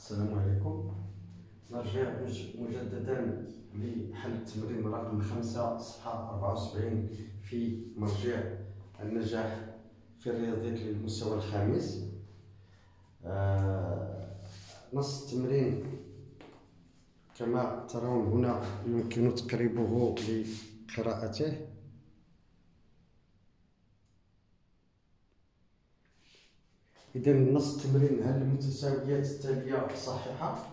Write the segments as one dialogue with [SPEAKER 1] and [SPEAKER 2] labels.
[SPEAKER 1] السلام عليكم. نرجع مجددا لحل التمرين رقم 5 صفحة 74 في مرجع النجاح في الرياضيات للمستوى الخامس. نص التمرين كما ترون هنا يمكن تقريبه لقراءته. إذا نص التمرين: هل المتساويات التالية صحيحة؟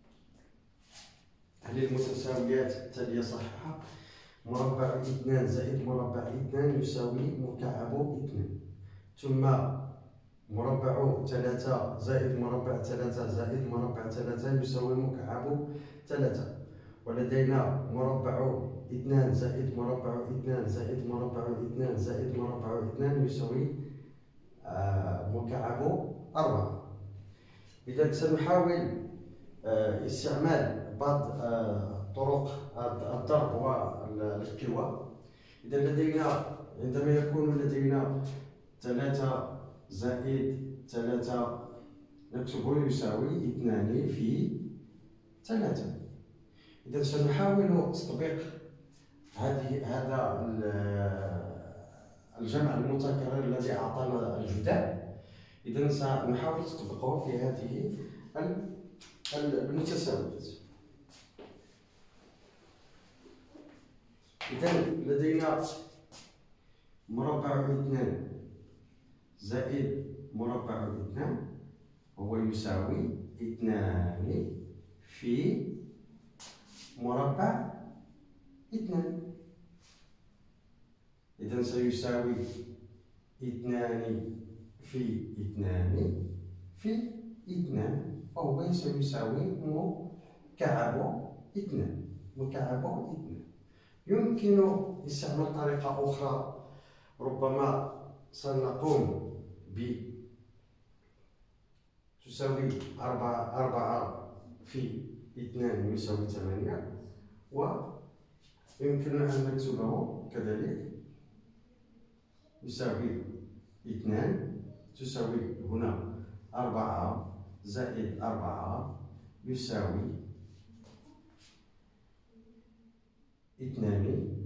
[SPEAKER 1] هل المتساويات التالية صحيحة؟ مربع 2 زائد مربع 2 يساوي مكعب 2، ثم مربع 3 زائد مربع 3 زائد مربع 3 يساوي مكعب 3، ولدينا مربع 2 زائد مربع 2 زائد مربع 2 زائد مربع 2 يساوي مكعب 4. إذا سنحاول استعمال بعض طرق الضرب والقوى. إذا لدينا عندما يكون لدينا 3 زائد 3 نكتبه يساوي 2 في 3. إذا سنحاول تطبيق هذا الجمع المتكرر الذي أعطانا الجداء. إذا سنحاول تطبيقه في هذه المتساويات. إذا لدينا مربع 2 زائد مربع 2 هو يساوي 2 في مربع 2. إذا سيساوي 2 في 2 في 2 وهو سيساوي مكعب 2. مكعب 2. يمكن استعمال طريقة أخرى، ربما سنقوم ب تساوي 4 في 2 يساوي 8، ويمكننا أن نكتبه كذلك يساوي 2 تساوي هنا 4 زائد 4 يساوي 2،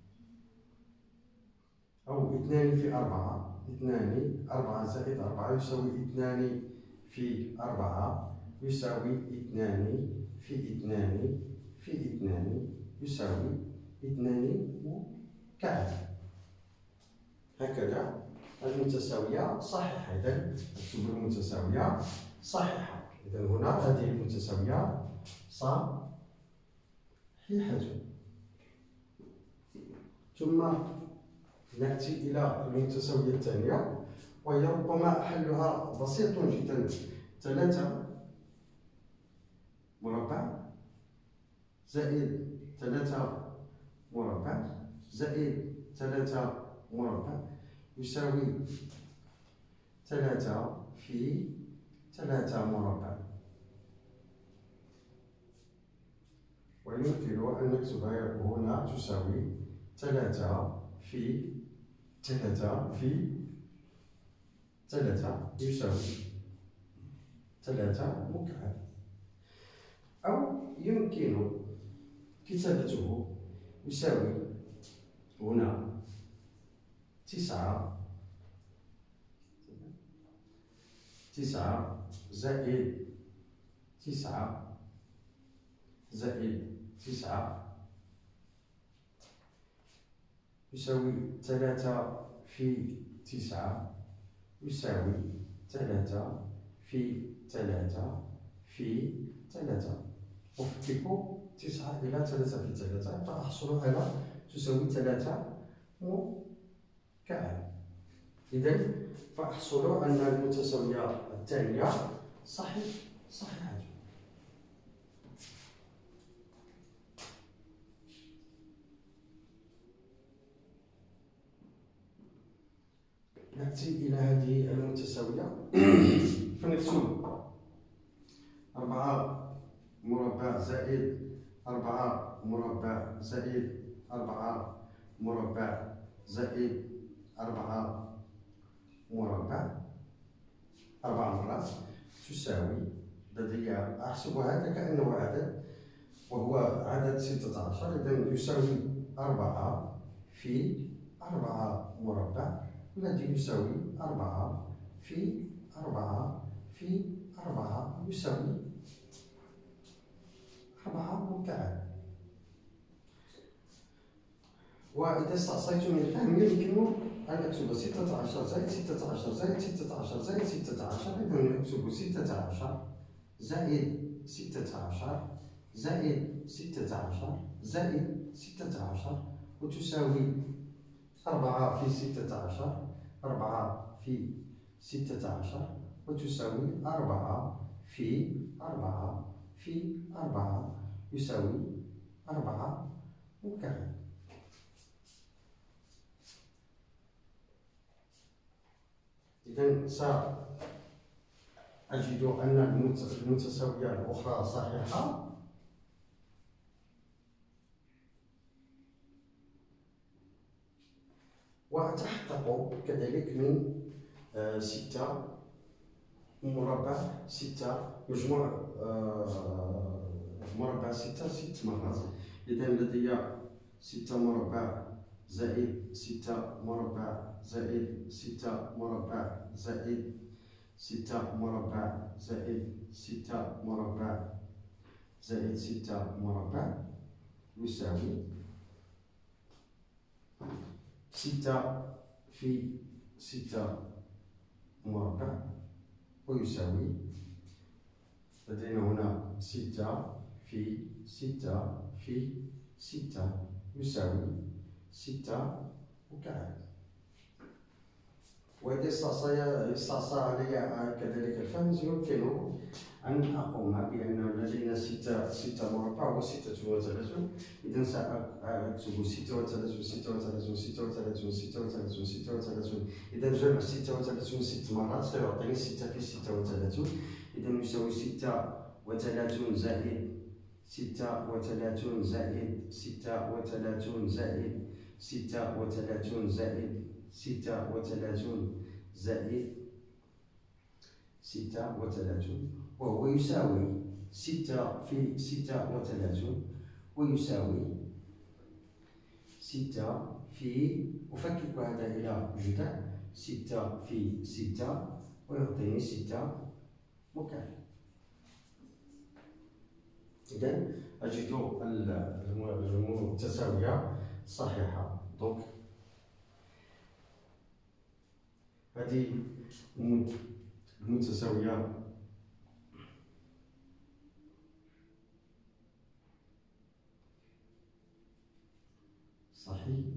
[SPEAKER 1] أو 2 في 4. 4 زائد 4 يساوي 2 في 4 يساوي 2 في 2 في 2 يساوي 2 مكعب. هكذا المتساوية صحيحة. إذا نكتب المتساوية صحيحة. إذا هنا هذه المتساوية صحيحة. ثم نأتي إلى المتساوية الثانية، وهي ربما حلها بسيط جدا. 3 مربع زائد 3 مربع زائد 3 مربع يساوي 3 في 3 مربع، ويمكن أن نكتبها هنا تساوي 3 في 3 في 3 يساوي 3 مكعب. أو يمكن كتابته يساوي هنا 9 زائد 9 زائد 9 يساوي 3 في 9 يساوي 3 في 3 في 3. أفكك 9 إلى 3 في 3 فأحصل على تساوي 3 مكعب. إذا فأحصل أن المتساوية الثانية صحيحة. نأتي إلى هذه المتساوية فنكتب 4 مربع زائد 4 مربع زائد 4 مربع زائد 4 مربع 4 مرات تساوي لدي أحسب هذا كأنه عدد وهو عدد 16. إذا يساوي 4 في 4 مربع الذي يساوي 4 في 4 في 4 يساوي 4 مكعب. وإذا استعصيت من الفهم يمكن أن أكتب 16 زائد 16 زائد 16 زائد 16. إذا أكتب 16 زائد 16 زائد 16 زائد 16 وتساوي 4 في 16 4 في 16 وتساوي 4 في 4 في 4 يساوي 4 مكعب. إذا سأجد أن المتساوية الأخرى صحيحة، وأتحقق كذلك من 6 مربع 6 مجموع مربع 6 مرات. إذا لدي 6 مربع زائد 6 مربع زائد 6 مربع زائد 6 مربع زائد 6 مربع زائد 6 مربع يساوي 6 في 6 مربع ويساوي لدينا هنا 6 في 6 في 6 يساوي 6 مكعب. وإذا استعصى علي كذلك الفهم يمكن أن أقوم بأن لدينا 6 مربع و 36. إذا سأكتب 36 36 36 36 36. إذا جمع 36 6 مرات سيعطيني 6 في 36. إذا يساوي 36 زائد 36 زائد 36 زائد 36 زائد 36 زائد 36 وهو يساوي 6 في 36 ويساوي 6 في أفكك هذا إلى جذع 6 في 6 ويعطيني 6 مكعب. إذا أجد المتساوية صحيحة. دونك هذه المتساوية صحيحة.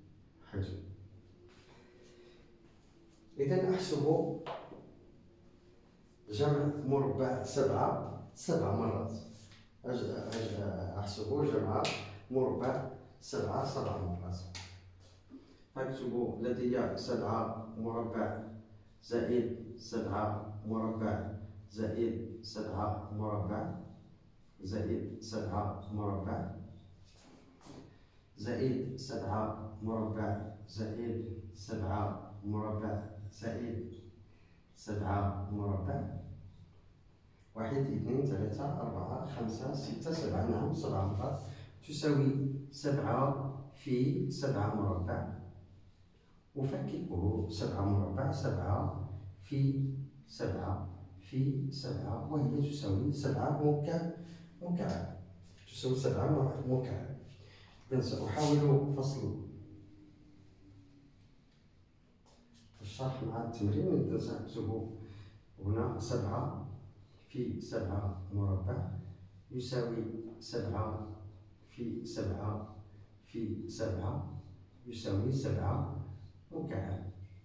[SPEAKER 1] إذا أحسب جمع مربع 7 مرات. أحسب جمع مربع 7 مرات. أكتب لدي 7 مربع زائد 7 مربع زائد 7 مربع زائد 7 مربع زائد 7 مربع زائد 7 مربع زائد 7 مربع 1 2 3 4 5 6 7. نعم 7 مرات تساوي 7 في 7 مربع. أفككه 7 مربع 7 في 7 في 7 وهي تساوي 7 مكعب. تساوي 7 مكعب. إذا سأحاول فصل الشرح مع التمرين. إذا سأكتب هنا 7 في 7 مربع يساوي 7 في 7 في 7 يساوي 7 مكعب.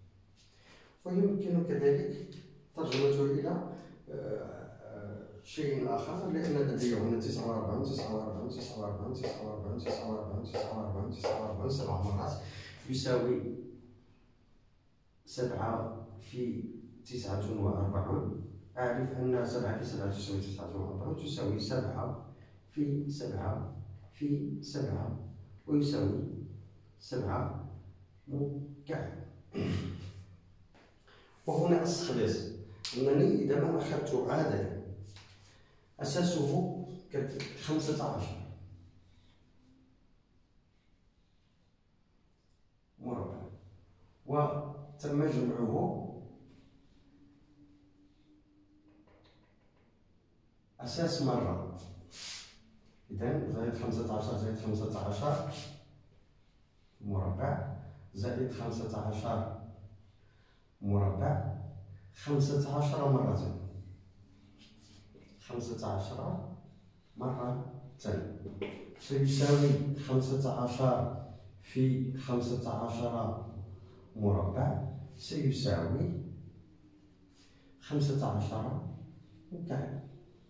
[SPEAKER 1] ويمكن كذلك ترجمته إلى شيء آخر، لأن لدي هنا 49 49 49 49 49 49 49 7 مرات يساوي 7 في 49. أعرف أن 7 في 7 تساوي 49 تساوي 7 في 7 في 7 ويساوي 7 مكعب. وهنا أستخلص أنني إذا ما أخذت عددا أساسه 15 مربع، وتم جمعه أساس مرة. إذن زائد 15 زائد 15 مربع زائد 15 مربع 15 مرة، 15 مرة سيساوي 15 في 15 مربع سيساوي 15 مكعب.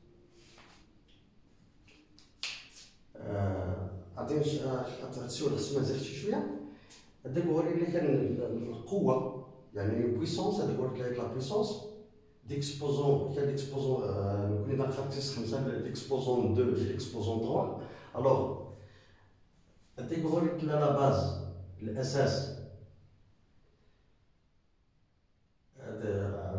[SPEAKER 1] عطيني هاد السؤال خصنا نزيد شي شويه. هذاك هو اللي كان القوه، يعني بويسونس. هذاك هو اللي لا بويسونس ديكسبوزون. كان ديكسبوزون كنا نقص 5 ديكسبوزون 2 ديكسبوزون 3. الوغ هذاك هو اللي لا باز، الاساس. هذا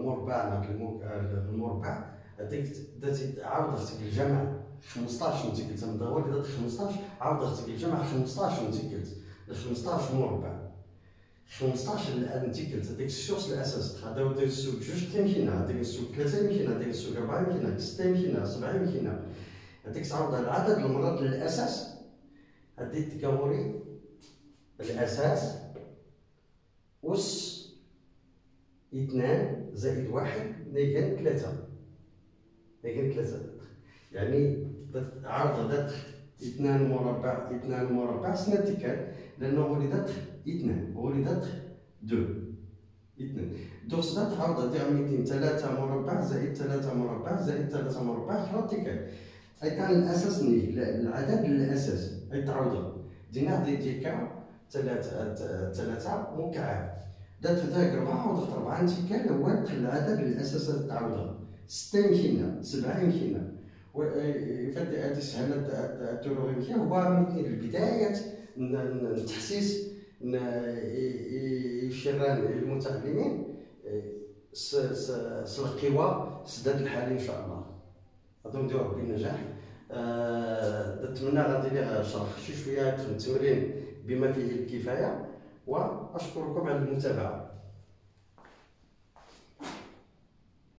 [SPEAKER 1] المربع هذاك عاود خصك الجمع 15 انت قلت من هو اللي درت 15 عاود خصك الجمع 15 انت قلت 15 مربع 15 انت قلت هذاك السورس الاساس. هذا هو السوق 2 يمكن، هذاك السوق 3 يمكن، هذاك السوق 4 يمكن، 6 يمكن، 7 يمكن. هذيك تعوض على عدد المرات الاساس. هذه تكوري الاساس أس 2 زائد 1 نيجان 3 نيجان 3. يعني عرض دات 2 مربع 2 مربع سنتيكال، لأنه ولدت 2 ولدت 2 دوك سدا تعرض دياميتين 3 مربع زائد 3 مربع زائد 3 مربع خرطيكال. أي كان الأساس العدد الأساس أي تعوض دينا ديكا 3 مكعب. دات ذاك 4 وضغط 4 انتكال هو العدد الأساس تعوض 6 يمكن 7 يمكن. فهاد السهله التورغميه هو مثل البدايه التحسيس شران المتعلمين القوى سداد الحالي ان شاء الله. غادي نديرو ربي النجاح. نتمنى غادي لي شرح شي شويه في التمرين بما فيه الكفايه، واشكركم على المتابعه.